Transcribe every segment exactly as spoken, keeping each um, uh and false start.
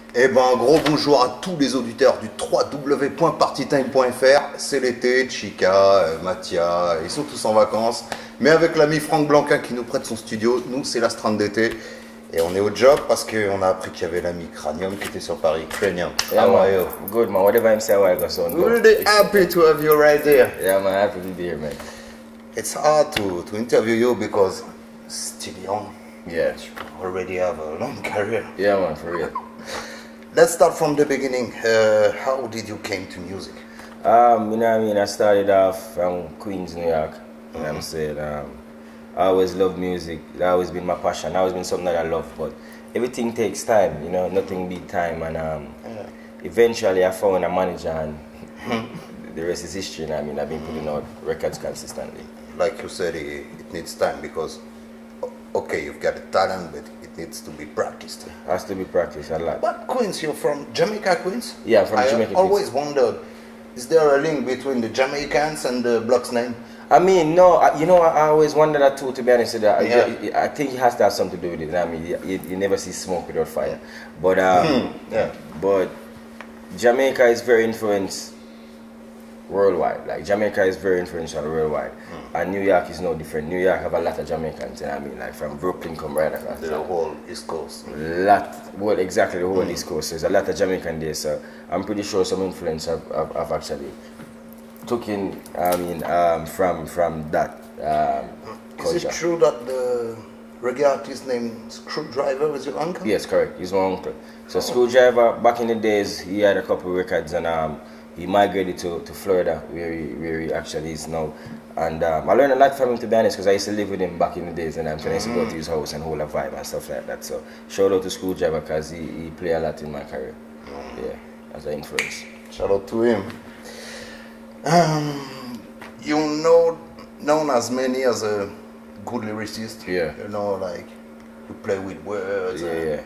Eh ben, un gros bonjour à tous les auditeurs du w w w point partytime point f r. C'est l'été, Chica, euh, Mathia, ils sont tous en vacances. Mais avec l'ami Franck Blanquin qui nous prête son studio, nous c'est l'astreinte d'été. Et on est au job parce qu'on a appris qu'il y avait l'ami Cranium qui était sur Paris. Cranium, yeah, how man. are you? Good, man. Whatever I'm saying, I go so. Really happy to have you right there. Yeah, man. Happy to be here, man. It's hard to, to interview you because still young. Yeah. You already have a long career. Yeah, man, for real. Let's start from the beginning. Uh, how did you came to music? Um, you know what I mean? I started off from Queens, New York. You know what I'm saying? Um, I always loved music. It's always been my passion. It's always been something that I love. But everything takes time, you know. Nothing beat time. And um, yeah. Eventually I found a manager and the rest is history. You know what I mean? I've been putting out records consistently. Like you said, it, it needs time because, okay, you've got a talent, but it needs to be practiced. It has to be practiced a lot. But Queens, you're from Jamaica, Queens? Yeah, from I Jamaica. I always wondered, is there a link between the Jamaicans and the Block's name? I mean, no, I, you know, I, I always wonder that too, to be honest with you. Yeah. I, I think it has to have something to do with it. You know what I mean, you, you, you never see smoke without fire. But, um, Mm-hmm. Yeah. but Jamaica is very influenced worldwide. Like, Jamaica is very influential worldwide. Mm. And New York is no different. New York have a lot of Jamaicans, you know what I mean? Like, from Brooklyn come right across. The whole East Coast. Lot, well, exactly, the whole Mm. East Coast. There's a lot of Jamaican there, so I'm pretty sure some influence have, have, have actually took in, I mean, um, from from that um, culture. Is it true that the reggae artist named Screwdriver was your uncle? Yes, correct. He's my uncle. So Screwdriver, back in the days, he had a couple of records and um, he migrated to, to Florida, where he, where he actually is now. And um, I learned a lot from him, to be honest, because I used to live with him back in the days, and I'm trying to go to his house and hold a vibe and stuff like that. So shout out to Screwdriver because he, he played a lot in my career. Yeah, as an influence. Shout out to him. Um, you know, known as many as a good lyricist. Yeah. You know, like you play with words. Yeah, yeah.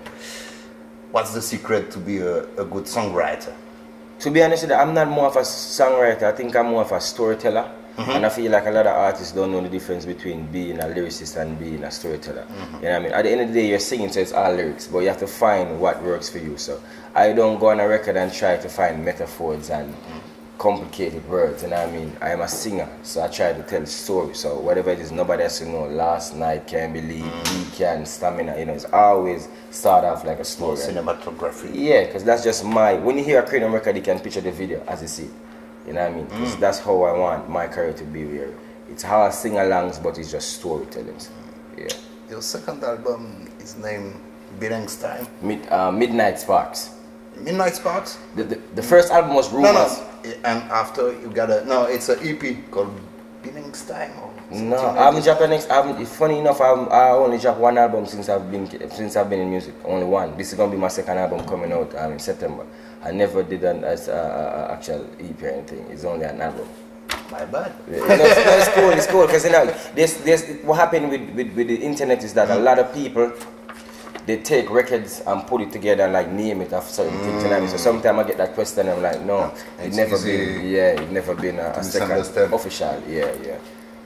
What's the secret to be a, a good songwriter? To be honest with you, I'm not more of a songwriter. I think I'm more of a storyteller. Mm-hmm. And I feel like a lot of artists don't know the difference between being a lyricist and being a storyteller. Mm-hmm. You know what I mean? At the end of the day, you're singing, so it's all lyrics, but you have to find what works for you. So I don't go on a record and try to find metaphors and mm-hmm. complicated words, you know what I mean? I am a singer, so I try to tell a story. So whatever it is, nobody has to know. Last night, can't believe, mm. weekend, stamina, you know, it's always start off like a story. Cinematography. Yeah, because that's just my, when you hear a Cranium record, you can picture the video as you see it. You know what I mean? Because mm. that's how I want my career to be, where it's how I sing alongs, but it's just storytelling. Yeah. Your second album is named Billingstime. Mid, uh, Midnight Sparks. Midnight Sparks? The, the, the first album was Rumors. No, no. And after you got a, no, it's an E P called Billingstime or something. No, like I haven't this. dropped an next. I haven't, funny enough, I'm, I only dropped one album since I've been since I've been in music. Only one. This is gonna be my second album coming out um, in September. I never did an as uh, uh, actual E P or anything. It's only an album. My bad. Yeah, no, it's, no, it's cool. It's cool because you know, there's, there's, what happened with, with, with the internet is that a lot of people, they take records and put it together and like name it after certain mm. things. You know what I mean? So sometimes I get that question and I'm like, no, yeah, it's never easy. been, yeah, it never been a, a second official. Yeah, yeah.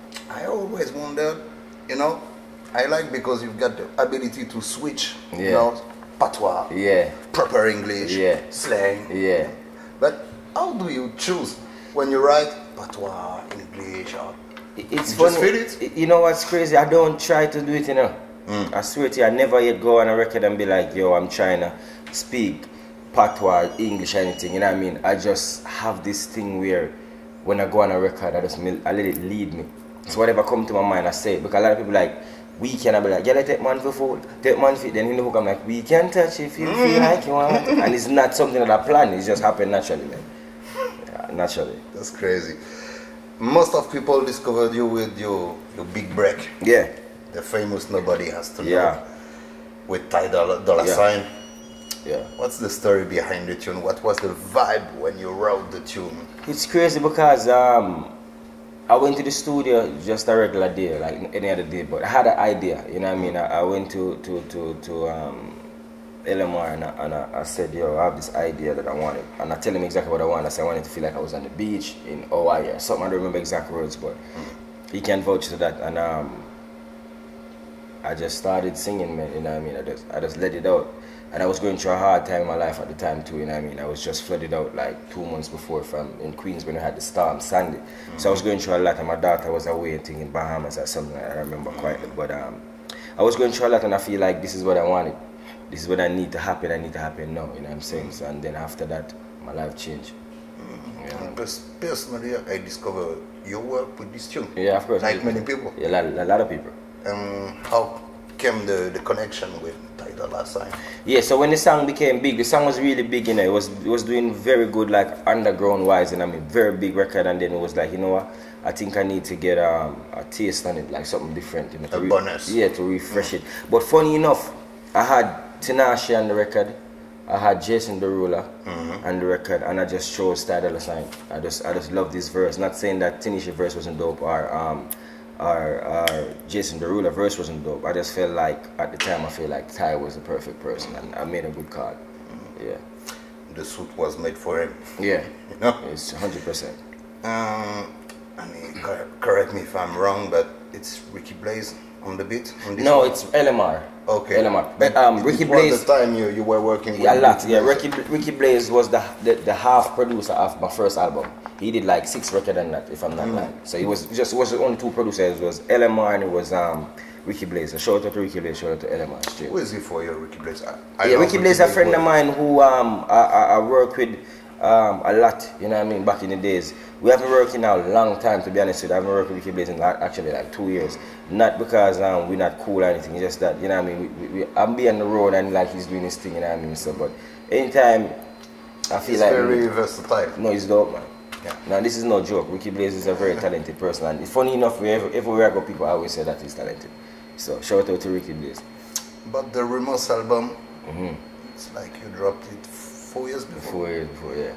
I always wondered, you know, I like because you've got the ability to switch, yeah. you know, patois, yeah, proper English, yeah, slang, yeah. But how do you choose when you write patois, English, or it's you funny. Just feel it? You know what's crazy? I don't try to do it, you know. Mm. I swear to you, I never yet go on a record and be like, yo, I'm trying to speak patois, English, anything, you know what I mean? I just have this thing where when I go on a record, I just I let it lead me. So whatever come to my mind, I say it. Because a lot of people like, we can, I be like, yeah, let take man for food, take man for, then in the hook I'm like, we can touch if you feel like you want. And it's not something that I plan, it just happened naturally, man. Yeah, naturally. That's crazy. Most of people discovered you with your, your big break. Yeah. The famous Nobody Has to Know. Yeah. With Ty Dolla, Dolla yeah. Sign. Yeah. What's the story behind the tune? What was the vibe when you wrote the tune? It's crazy because um, I went to the studio just a regular day, like any other day, but I had an idea, you know what I mean? I, I went to, to, to, to um, L M R and, I, and I, I said, yo, I have this idea that I wanted. And I tell him exactly what I wanted. I said I wanted to feel like I was on the beach in Hawaii or something. I don't remember exact words, but mm. he can vouch to that. And um, I just started singing, man, you know what I mean? I just, I just let it out. And I was going through a hard time in my life at the time too, you know what I mean? I was just flooded out like two months before from in Queens when I had the storm, Sandy. Mm-hmm. So I was going through a lot, and my daughter was away, I think in Bahamas or something, I remember quite. But um, I was going through a lot, and I feel like this is what I wanted. This is what I need to happen, I need to happen now, you know what I'm saying? So, and then after that, my life changed. Mm-hmm. Yeah. Personally, I discovered your work with this tune. Yeah, of course. Like many people. Yeah, a lot, a lot of people. Um, how came the, the connection with Ty Dolla $ign? Yeah, so when the song became big, the song was really big, you know, it was it was doing very good, like underground wise, and I mean, very big record, and then it was like, you know what, I think I need to get um, a taste on it, like something different. You know, a bonus. Yeah, to refresh mm. it. But funny enough, I had Tinashe on the record, I had Jason Derulo mm-hmm. on the record, and I just chose Ty Dolla $ign. I just I just love this verse. Not saying that Tinashe verse wasn't dope, or um, or, or Jason Derulo verse wasn't dope. I just felt like at the time I feel like Ty was the perfect person, and I made a good call. Mm-hmm. Yeah. The suit was made for him. Yeah. You know? It's one hundred percent. Um, I mean, correct me if I'm wrong, but it's Ricky Blaze on the beat? On this no, one? it's L M R. Okay. L M R. But um, Ricky Before Blaze. the time you, you were working with yeah, a lot. Ricky Yeah, Blaze. Ricky, Ricky Blaze was the, the the half producer of my first album. He did like six records on that, if I'm not mm. lying. So he was just was the only two producers. It was L M R and it was um Ricky Blaze. So shout out to Ricky Blaze, shout out to L M R straight. Who is he for you, Ricky Blaze? I, I yeah, Ricky Blaze is a friend well. of mine who um I, I, I work with um a lot. You know what I mean? Back in the days, we haven't worked in a long time. To be honest with you, I haven't worked with Ricky Blaze in like, actually like two years. Not because um we're not cool or anything. It's just that, you know what I mean. We, we, we, I'm be on the road and like he's doing his thing. You know what I mean? So, but anytime I feel he's like very we, versatile. No, he's dope, man. Yeah. Now this is no joke. Ricky Blaze is a very talented person, and funny enough, wherever, everywhere I go, people always say that he's talented. So shout out to Ricky Blaze. But the Remorse album, mm-hmm. it's like you dropped it four years before. Four years before, yeah.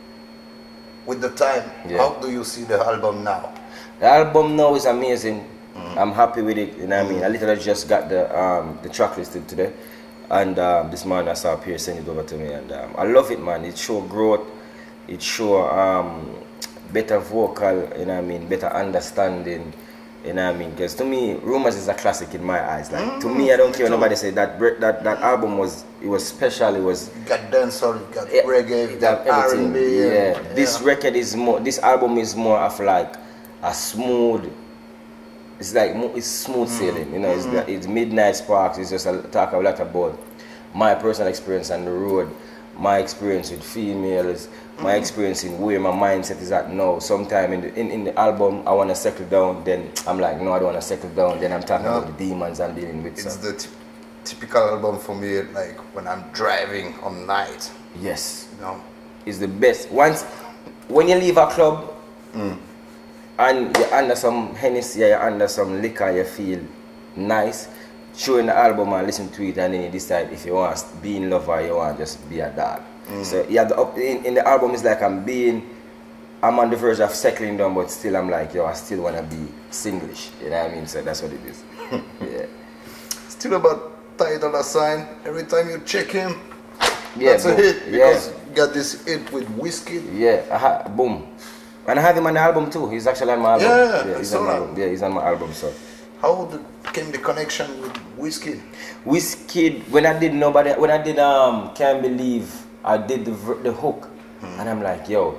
With the time, yeah. how do you see the album now? The album now is amazing. Mm-hmm. I'm happy with it. You know what mm-hmm. I mean? I literally just got the um, the track listed today, and um, this morning I saw Pierre send it over to me, and um, I love it, man. It show growth. It show um, better vocal, you know what I mean, better understanding, you know what I mean. Because to me, Rumors is a classic in my eyes. Like mm, to me, I don't care what nobody say that that that album was it was special. It was you got dancehall, you got yeah, reggae, you got R and B. Yeah. yeah, this record is more. This album is more of like a smooth. It's like it's smooth sailing, you know. Mm. It's it's Midnight Sparks. It's just a talk a lot about my personal experience on the road. My experience with females, my mm-hmm. experience in where my mindset is at now. Sometime in the, in, in the album, I want to settle down, then I'm like, no, I don't want to settle down. Then I'm talking no. about the demons I'm dealing with. It's so. the t typical album for me, like when I'm driving on night. Yes. You know? It's the best. Once, when you leave a club, mm. and you're under some Hennessy, you're under some liquor, you feel nice, showing the album and listen to it, and then you decide if you want to be in love or you want to just be a dog. Mm. So yeah, the, in, in the album it's like I'm being, I'm on the verge of settling down, but still I'm like, yo, I still want to be Singlish. You know what I mean? So that's what it is. Yeah. Still about Ty Dolla $ign. Every time you check him, yeah, that's boom. a hit because yeah. you got this hit with Wizkid. Yeah, aha, boom. And I have him on the album too. He's actually on my album. Yeah, yeah he's on my album. Yeah, he's on my album. So. How the, came the connection with Wizkid? Wizkid, when I did nobody, when I did um, Can't Believe, I did the the hook, hmm. and I'm like, yo,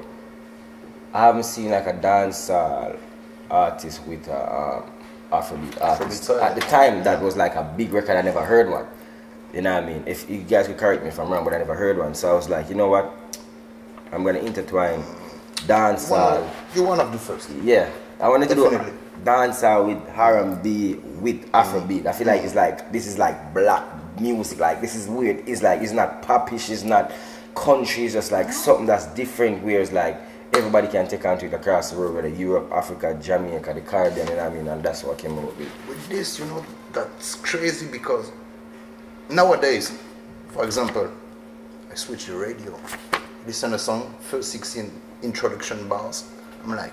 I haven't seen like a dance uh, artist with a um, Afrobeat artist. At the time, that was like a big record. I never heard one. You know what I mean? If you guys could correct me if I'm wrong, but I never heard one. So I was like, you know what? I'm gonna intertwine dance. Well, you're one of the first. Yeah, I wanted Definitely. to do dancer with R and B with Afrobeat. I feel like it's like this is like black music. Like this is weird. It's like it's not popish. It's not country. It's just like something that's different. Where it's like everybody can take onto it across the world, whether Europe, Africa, Jamaica, the Caribbean. You know what I mean? And that's what I came up with. With this, you know, that's crazy because nowadays, for example, I switch the radio, listen to a song, first sixteen introduction bars. I'm like,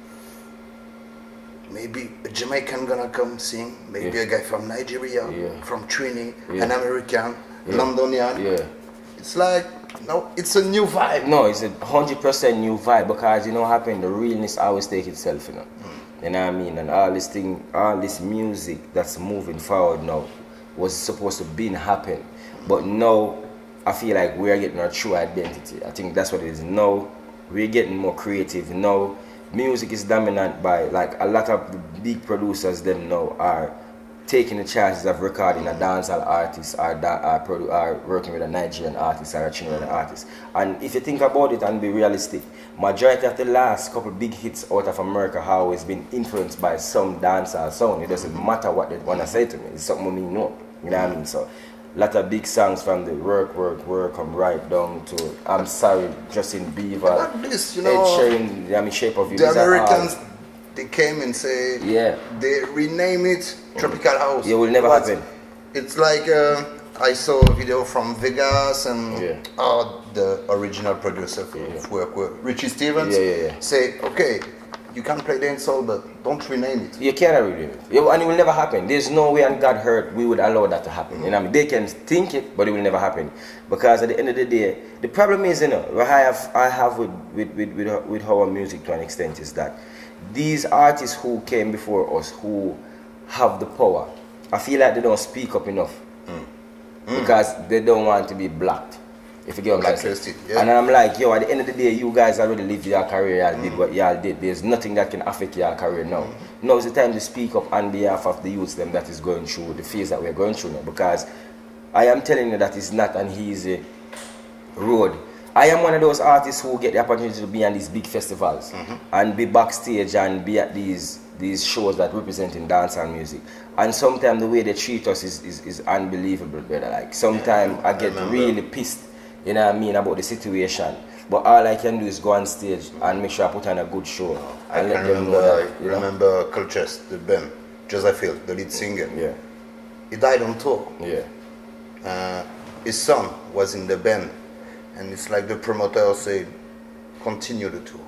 maybe a Jamaican gonna come sing, maybe yeah. a guy from Nigeria, yeah. from Trini, yeah. an American, yeah. Londonian. Yeah. It's like, no, it's a new vibe. No, it's a hundred percent new vibe because you know what happened, the realness always take itself, you know. Mm. You know what I mean? And all this thing, all this music that's moving forward now was supposed to be happen. But now, I feel like we're getting our true identity. I think that's what it is. Now, we're getting more creative. Now, music is dominant by, like, a lot of the big producers them now are taking the chances of recording a dancehall artist or, da or, produ or working with a Nigerian artist or a Chilean artist. And if you think about it and be realistic, majority of the last couple big hits out of America have always been influenced by some dancehall sound. It doesn't matter what they want to say to me. It's something we know. You know what I mean? So, a lot of big songs from the work, work, work, come right down to I'm Sorry, Justin Bieber, Like this, you know, Ed Sheeran, I mean, Shape of You. the Americans, they came and say, yeah, they rename it Tropical House. it will never But happen. It's like uh, I saw a video from Vegas and Yeah. uh, the original producer for Yeah. work with Richie Stevens Yeah, yeah, yeah. say, okay, you can play dancehall, but don't rename it. You cannot rename it. It- And it will never happen. There's no way, and God heard, we would allow that to happen. You know what I mean? They can think it, but it will never happen. Because at the end of the day, the problem is, you know, what I have, I have with, with, with, with, with our music to an extent is that these artists who came before us, who have the power, I feel like they don't speak up enough. Mm. Because they don't want to be blocked. If you get what I'm saying. Blacklisted, yeah. And I'm like, yo, at the end of the day, you guys already lived your career, y'all did what y'all did. There's nothing that can affect your career now. Mm-hmm. Now is the time to speak up on behalf of the youths them that is going through the phase that we're going through now. Because I am telling you that it's not an easy road. I am one of those artists who get the opportunity to be on these big festivals Mm-hmm. and be backstage and be at these these shows that representing dance and music. And sometimes the way they treat us is, is, is unbelievable, brother. Like sometimes I get remember. really pissed, you know what I mean, about the situation. But all I can do is go on stage and make sure I put on a good show. I and can let them know remember, that, you know? remember Cultures, the band, Joseph Hill, the lead singer. Yeah, He died on tour. yeah, Uh, his son was in the band, and it's like the promoter said, continue the tour.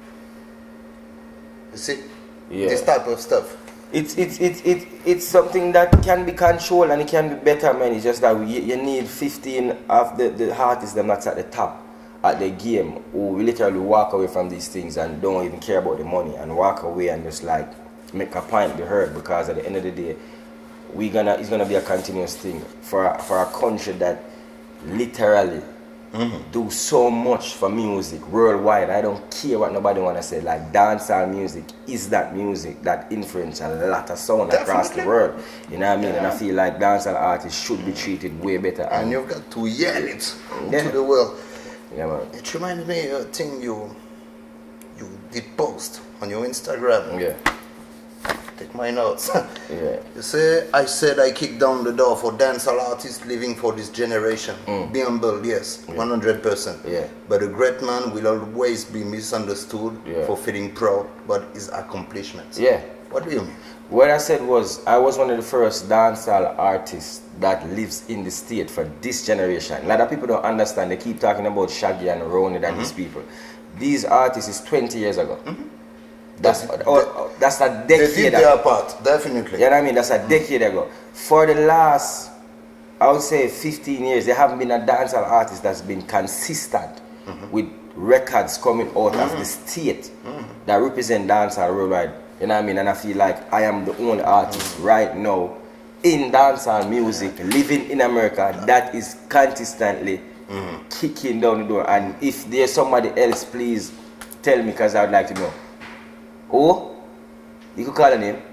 You see, yeah. this type of stuff. It's, it's, it's, it's, it's something that can be controlled and it can be better, man. It's just that you, you need fifteen of the, the artists them that's at the top at the game who literally walk away from these things and don't even care about the money and walk away and just like make a point be heard, because at the end of the day, we gonna it's gonna be a continuous thing for a, for a country that literally Mm-hmm. do so much for music worldwide. I don't care what nobody wanna say. Like dancehall music is that music that influence a lot of sound across the Definitely. world. You know what I mean? Yeah. And I feel like dancehall artists should be treated way better. And you've got to yell it Yeah. to the world. yeah, man. It reminds me of a thing you you did post on your Instagram. Yeah, Take my notes. yeah, You say, I said I kicked down the door for dancehall artists living for this generation. Be humble, yes, one hundred percent. Yeah. But a great man will always be misunderstood Yeah. for feeling proud about his accomplishments. yeah. What do you mean? What I said was, I was one of the first dancehall artists that lives in the state for this generation. A lot of people don't understand. They keep talking about Shaggy and Ronald and these people. These artists is twenty years ago. That's They- or, or- that's a They decade did ago. their part, definitely. You know what I mean? That's a decade ago. For the last, I would say fifteen years, there haven't been a dancehall artist that's been consistent with records coming out of the state that represent dancehall worldwide. You know what I mean? And I feel like I am the only artist right now in dancehall music, living in America, that is consistently kicking down the door. And if there's somebody else, please tell me, because I would like to know. Oh, you could call a name.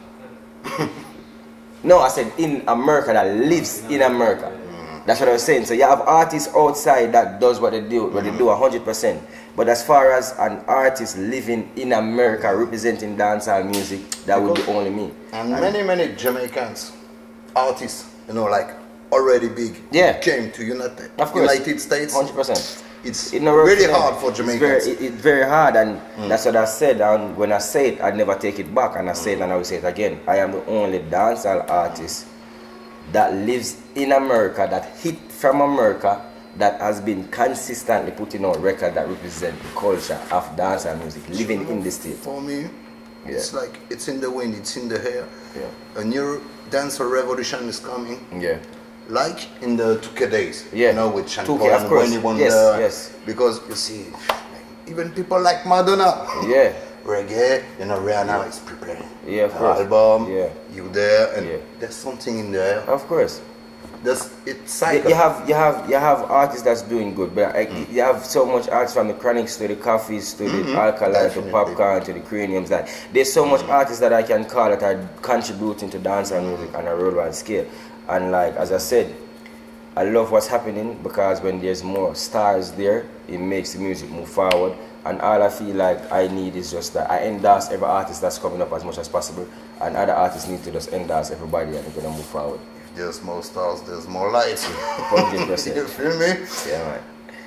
No, I said in America, that lives in America. That's what I was saying. So you have artists outside that does what they do, what they do one hundred percent. But as far as an artist living in America representing dancehall music, that would be only me. And many, many Jamaicans, artists, you know, like already big, Yeah. came to United, Of course. United States. one hundred percent. It's It never really works hard out. for It's Jamaicans. very, it- it's very hard, and that's what I said. And when I say it, I never take it back. And I say it, and I will say it again. I am the only dancehall artist that lives in America, that hit from America, that has been consistently putting out records that represent the culture of dancehall music, living in the state. For me, it's Yeah. like it's in the wind, it's in the air. Yeah. A new dancehall revolution is coming. Yeah. Like in the two K days, Yeah. you know, with Sean two K, Paul of and course. Wendy Wonder. Yes, yes. Because you see, even people like Madonna, Yeah. reggae. You know, Rihanna yeah. is preparing yeah, of her course. album. Yeah. You there, and yeah. there's something in there. Of course. There's it's you have you have you have artists that's doing good, but like, mm. you have so much artists from the Chronics to the Coffees to mm-hmm. the Alkaline to Popcorn to the Craniums that there's so much mm. artists that I can call that are contributing to dancehall music on a worldwide scale. And like as I said, I love what's happening because when there's more stars there, it makes the music move forward. And all I feel like I need is just that I endorse every artist that's coming up as much as possible, and other artists need to just endorse everybody and they're gonna move forward. There's more stars, there's more lights. one hundred percent. You feel me? Yeah, man.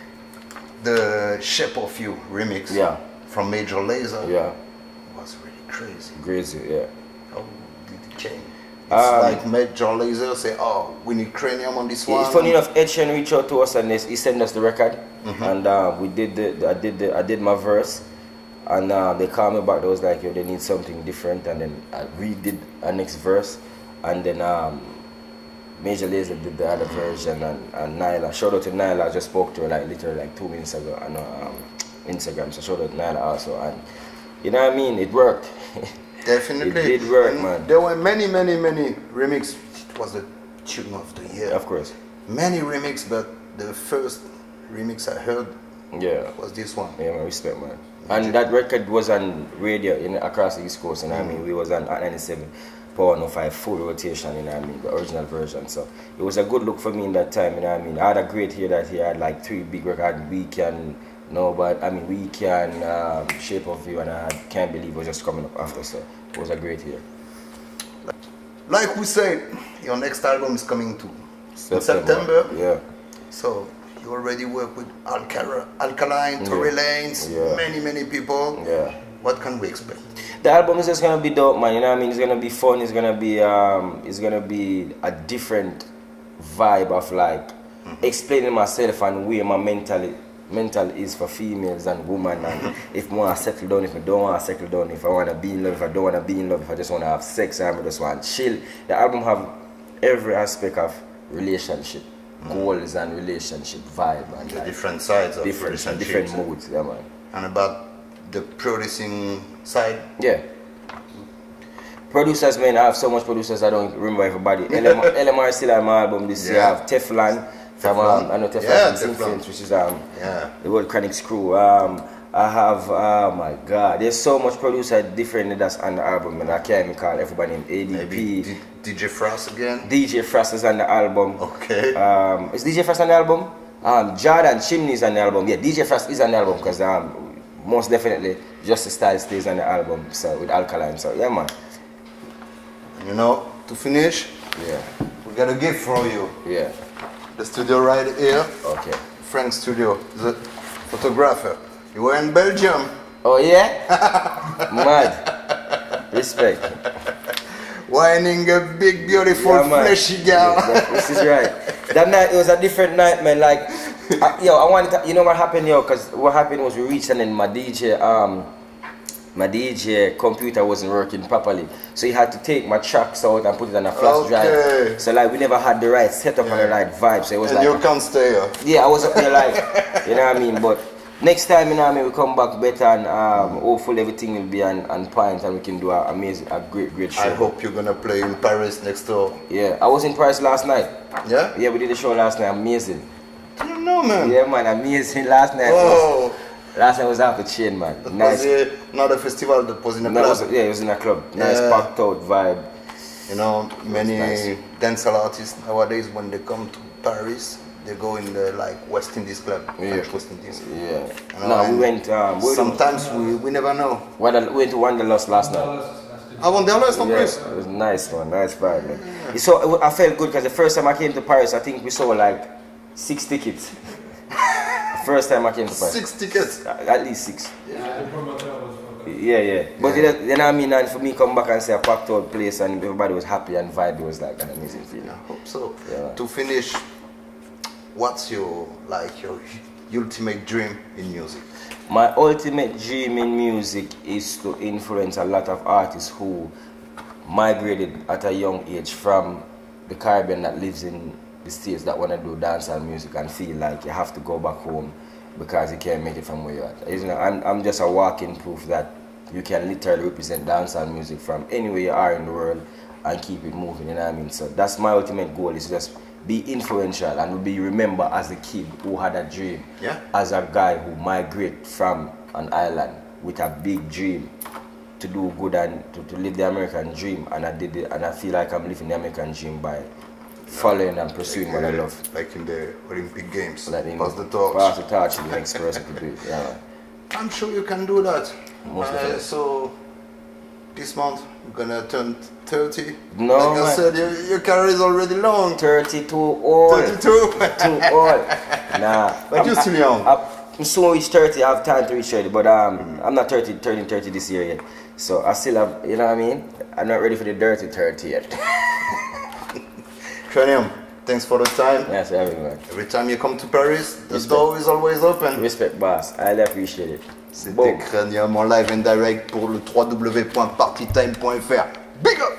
The Shape of You remix yeah. from Major Lazer yeah. was really crazy. Crazy, yeah. How did it change? It's um, like Major Lazer say, oh, we need Cranium on this one. It's funny enough, Ed Sheeran reached out to us and he sent us the record, mm-hmm. and uh, we did the, I did the, I did my verse, and uh, they called me back. They was like, yo, they need something different, and then I redid a next verse, and then um, Major Lazer did the other version, and, and Nyla. Shout out to Nyla. I just spoke to her like literally like two minutes ago on um, Instagram. So shout out to Nyla also, and you know what I mean. It worked. Definitely, it did work, and man. There were many, many, many remixes. It was the tune of the year. Of course. Many remixes, but the first remix I heard, yeah, was this one. Yeah, man, respect, man. And that record was on radio in across the East Coast, you know what mm. I mean. We was on at ninety-seven. Power one oh five full rotation, you know what I mean, the original version. So it was a good look for me in that time, you know what I mean. I had a great year that year. I had like three big records, We Can, no, but I mean, We Can, um, Shape of You, and I had Can't Believe it was just coming up after. So it was a great year. Like we said, your next album is coming to September. September. Yeah. So you already work with Alcal Alkaline, Tory Lanez, yeah. many, many people. Yeah. What can we expect? The album is just gonna be dope, man. You know what I mean? It's gonna be fun. It's gonna be um, it's gonna be a different vibe of like mm-hmm. explaining myself and where my mental mental is for females and women. And if I want to settle down, if I don't want to settle down, if I want to be in love, if I don't want to be in love, if I just want to have sex, and I just want to chill. The album have every aspect of relationship, mm-hmm. goals and relationship vibe and the like different sides of different different moods. Yeah, man. And about the producing side? Yeah. Producers, man, I have so much producers I don't remember everybody. L M R still on my album this yeah. year. I have Teflon from um, I know Teflon yeah, from Influence, which is um yeah. the World Chronics crew. Um I have oh my god, there's so much producer different that's on the album, and I can't even call everybody in A D P. Maybe D D J Frost again? D J Frost is on the album. Okay. Um is D J Frost on the album? Um Jordan Chimney is on the album. Yeah, D J Frost is on the album because um most definitely Justice Style stays on the album, so with Alkaline. So yeah, man. You know, to finish, yeah, we got a gift for you. Yeah. The studio right here. Okay. Frank Studio, the photographer. You were in Belgium. Oh yeah? Mad. Respect. Whining a big, beautiful, yeah, fleshy girl. Yeah, that, this is right. That night it was a different night, man. Like. Uh, yo, I wanted to, you know what happened, yo, because what happened was we reached and then my D J, um, my D J computer wasn't working properly. So he had to take my tracks out and put it on a flash okay. drive. So like we never had the right setup yeah. and the right vibe. So it was and like. you can't stay here. Yeah, I was up there like, you know what I mean? But next time, you know what I mean, we come back better and um, hopefully everything will be on, on point and we can do an amazing, a great, great show. I hope you're going to play in Paris next door. Yeah, I was in Paris last night. Yeah? Yeah, we did a show last night, amazing. I don't know, man. Yeah, man, amazing. Last night oh. was, last night was off the chain, man. That nice. was a, not a festival, that was in a no, club. It was, yeah, it was in a club. Nice, yeah. packed out vibe. You know, many nice. dancehall artists nowadays, when they come to Paris, they go in the like West Indies club. Yeah. West Indies. Yeah. You know, no, we went. Um, we sometimes we, we never know. We went to Wanderlust last night. I won the last yeah, it was nice, man. Nice vibe, man. Yeah. So I felt good because the first time I came to Paris, I think we saw like six tickets. First time I came to Paris. Six tickets? At least six. Yeah, the promoter was fucking. Yeah, yeah. But yeah. You know what I mean? And for me, come back and say a packed out place and everybody was happy and vibe, it was like an amazing feeling. I hope so. Yeah. To finish, what's your like your ultimate dream in music? My ultimate dream in music is to influence a lot of artists who migrated at a young age from the Caribbean that lives in the States that want to do dancehall music and feel like you have to go back home because you can't make it from where you're at. You know, I'm, I'm just a walking proof that you can literally represent dancehall music from anywhere you are in the world and keep it moving, you know what I mean? So that's my ultimate goal, is just be influential and be remembered as a kid who had a dream. Yeah. As a guy who migrated from an island with a big dream to do good and to, to live the American dream, and I did it, and I feel like I'm living the American dream by following and pursuing like, what uh, I love. Like in the Olympic Games. Like in pass the torch. Pass the torch to the next person to do it. Yeah. I'm sure you can do that. Most Uh, definitely. so this month you're gonna turn thirty. No, like I man. said, your, your career is already long. thirty-two old. thirty-two. Too old. Nah. But I'm, you're still young. I, I'm soon reach thirty, I have time to reach thirty, but um, mm-hmm. I'm not thirty, turning thirty this year yet. So I still have, you know what I mean? I'm not ready for the dirty thirty yet. Cranium, thanks for the time. Yes, everyone. Every time you come to Paris, the Respect. door is always open. Respect, boss. I appreciate it. C'était Boom. Cranium en live and direct pour le w w w point partytime point f r. Big up!